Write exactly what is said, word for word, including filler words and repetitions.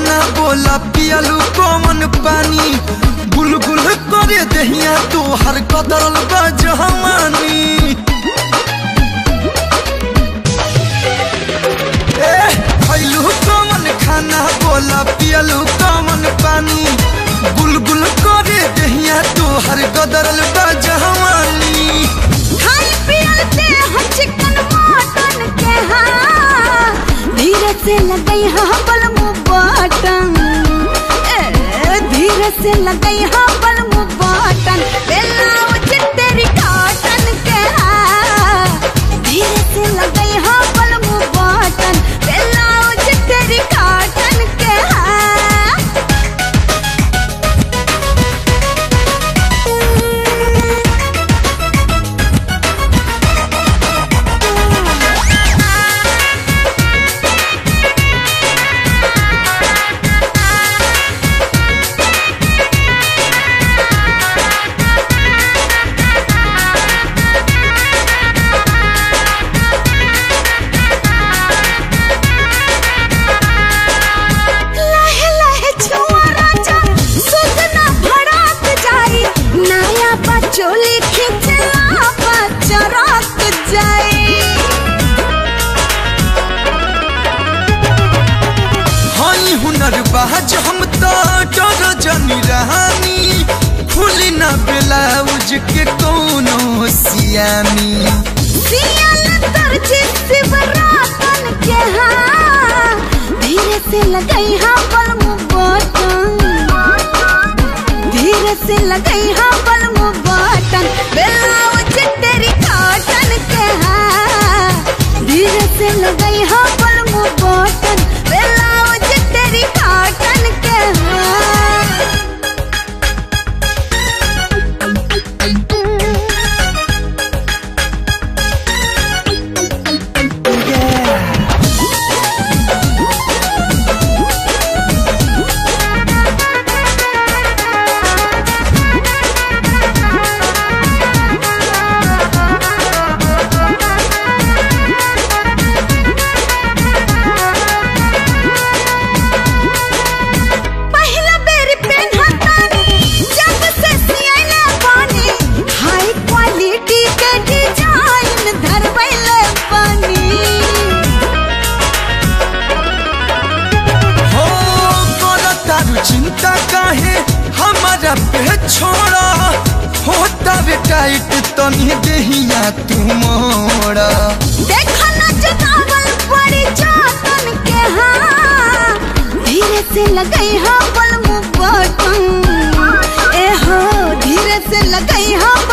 खाना बोला पियलू कौन पानी गुलगुल करे दहिया तो हर कदरल बा जवानी ए खैलू कौन खाना बोला पियलू कौन पानी गुलगुल करे दहिया तो हर कदरल बा जवानी खाई पियलते हम चिकन मटन के हाँ धीरे से लगई हाँ बलमु बटन धीरे से लगई हाँ बलमु बटन ब्लाउज तेरी कॉटन के हाँ धीरे से लगई हाँ बलमु बटन ब्लाउज तेरी कॉटन के हाँ चोली खिंचला बचरक जाए हाई हुनर बाज हम तो डर जनी रहानी खुली ना ब्लाउज के कोनो सियानी सियाल दर्जी शिवरातन के हाँ धीरे से लगई हाँ बलमु बटन धीरे से लगई हाँ बलमु बटन ब्लाउज तेरी कॉटन के हाँ धीरे से लगई हाँ बलमु बटन ब्लाउज तेरी कॉटन के हाँ चिंता काहे हमारा पे छोड़ा होता वे टाइट तनी देहिया तू मोड़ा देखा ना जनावल बड़ी जातन के हाँ धीरे से लगई हाँ बलमु बटन ए हो धीरे से लगई हाँ